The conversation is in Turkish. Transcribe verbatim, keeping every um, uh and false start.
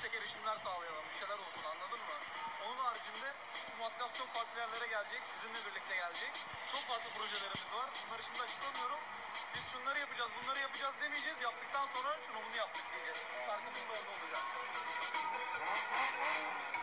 yüksek erişimler sağlayalım, bir şeyler olsun, anladın mı? Onun haricinde bu matkap çok farklı yerlere gelecek, sizinle birlikte gelecek. Çok farklı projelerimiz var. Bunları şimdi açıklamıyorum. Biz şunları yapacağız, bunları yapacağız demeyeceğiz. Yaptıktan sonra şunu bunu yaptık diyeceğiz. Farkımız da orada olacak.